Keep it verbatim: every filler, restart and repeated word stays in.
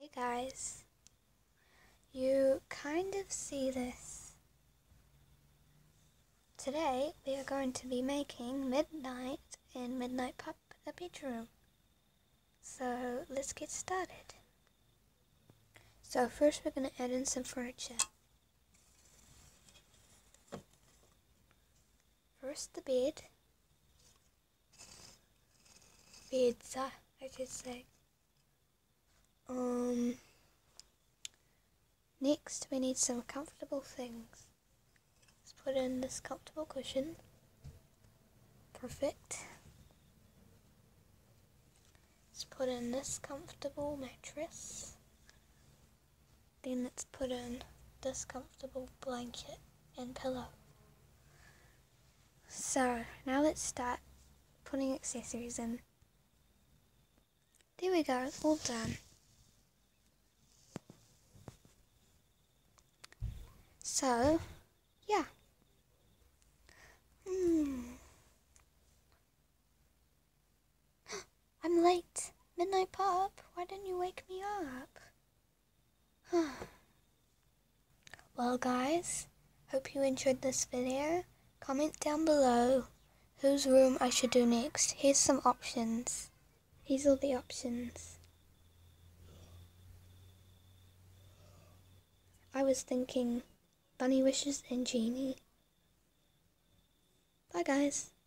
Hey guys, you kind of see this. Today we are going to be making Midnight in Midnight Pup a bedroom. So let's get started. So first we're going to add in some furniture. First the bed. Beds, uh, I should say. Um. Next we need some comfortable things. Let's put in this comfortable cushion. Perfect. Let's put in this comfortable mattress. Then let's put in this comfortable blanket and pillow. So now let's start putting accessories in. There we go, it's all done. So, yeah. Hmm. I'm late. Midnight Pup, why didn't you wake me up? Well guys, hope you enjoyed this video. Comment down below whose room I should do next. Here's some options. Here's all the options. I was thinking Bunny Wishes and Genie. Bye guys.